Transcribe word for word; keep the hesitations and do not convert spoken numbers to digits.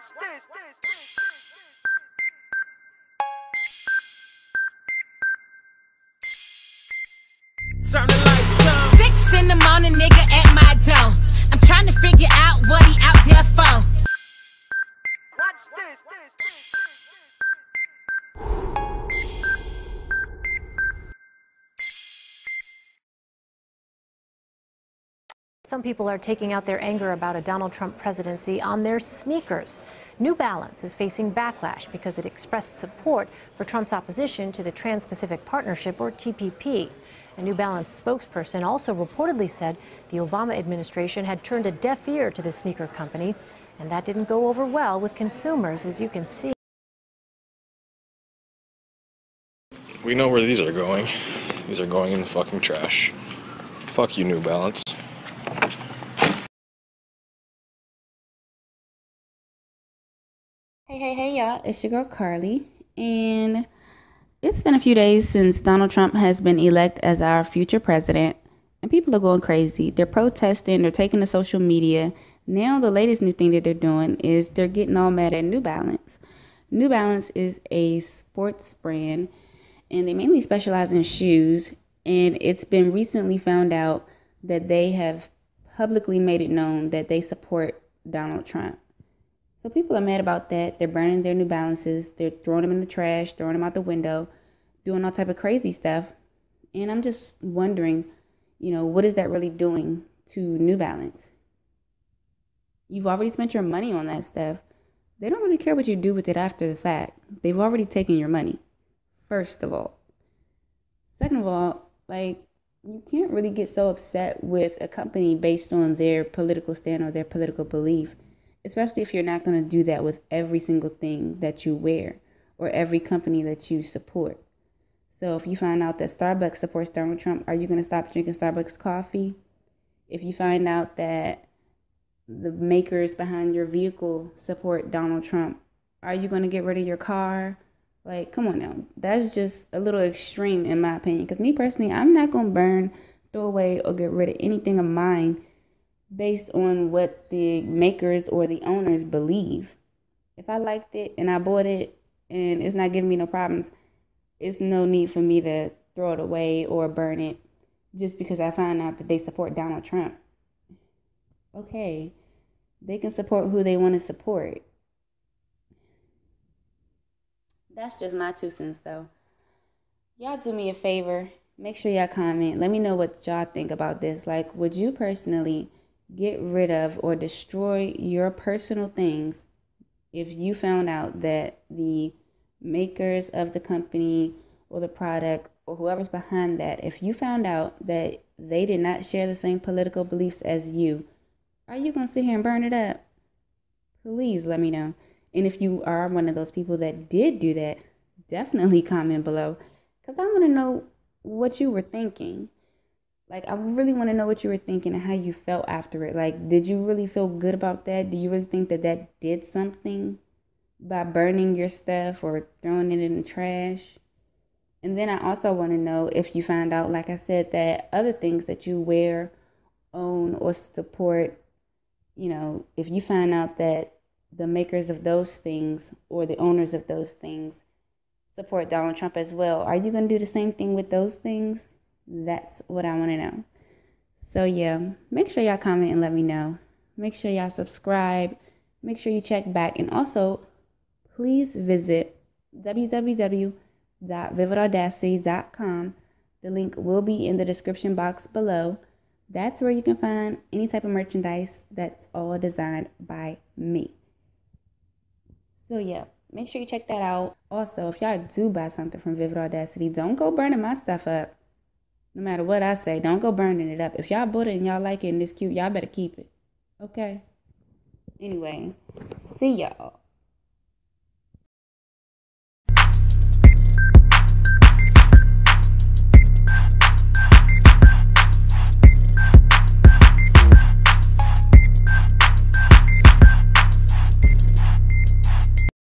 Turn the lights on. Six in the morning, nigga at my door. I'm trying to figure out what he out there for. Watch this. Some people are taking out their anger about a Donald Trump presidency on their sneakers. New Balance is facing backlash because it expressed support for Trump's opposition to the Trans-Pacific Partnership, or T P P. A New Balance spokesperson also reportedly said the Obama administration had turned a deaf ear to the sneaker company, and that didn't go over well with consumers, as you can see. We know where these are going. These are going in the fucking trash. Fuck you, New Balance. Hey, hey, hey, y'all. It's your girl, Carly. And it's been a few days since Donald Trump has been elected as our future president. And people are going crazy. They're protesting. They're taking to social media. Now, the latest new thing that they're doing is they're getting all mad at New Balance. New Balance is a sports brand, and they mainly specialize in shoes. And it's been recently found out that they have publicly made it known that they support Donald Trump. So people are mad about that. They're burning their New Balances. They're throwing them in the trash, throwing them out the window, doing all type of crazy stuff. And I'm just wondering, you know, what is that really doing to New Balance? You've already spent your money on that stuff. They don't really care what you do with it after the fact. They've already taken your money, first of all. Second of all, like, you can't really get so upset with a company based on their political stand or their political belief. Especially if you're not going to do that with every single thing that you wear or every company that you support. So if you find out that Starbucks supports Donald Trump, are you going to stop drinking Starbucks coffee? If you find out that the makers behind your vehicle support Donald Trump, are you going to get rid of your car? Like, come on now. That's just a little extreme in my opinion. Because me personally, I'm not going to burn, throw away, or get rid of anything of mine based on what the makers or the owners believe. If I liked it and I bought it and it's not giving me no problems, it's no need for me to throw it away or burn it just because I found out that they support Donald Trump. Okay, they can support who they want to support. That's just my two cents though. Y'all do me a favor. Make sure y'all comment. Let me know what y'all think about this. Like, would you personally get rid of or destroy your personal things if you found out that the makers of the company or the product or whoever's behind that, if you found out that they did not share the same political beliefs as you, are you going to sit here and burn it up? Please let me know. And if you are one of those people that did do that, definitely comment below, because I want to know what you were thinking. Like, I really want to know what you were thinking and how you felt after it. Like, did you really feel good about that? Do you really think that that did something by burning your stuff or throwing it in the trash? And then I also want to know if you found out, like I said, that other things that you wear, own, or support, you know, if you find out that the makers of those things or the owners of those things support Donald Trump as well, are you going to do the same thing with those things? That's what I want to know. So yeah, make sure y'all comment and let me know. Make sure y'all subscribe. Make sure you check back. And also, please visit w w w dot vivid audacity dot com. The link will be in the description box below. That's where you can find any type of merchandise that's all designed by me. So yeah, make sure you check that out. Also, if y'all do buy something from Vivid Audacity, don't go burning my stuff up. No matter what I say, don't go burning it up. If y'all bought it and y'all like it and it's cute, y'all better keep it. Okay? Anyway, see y'all.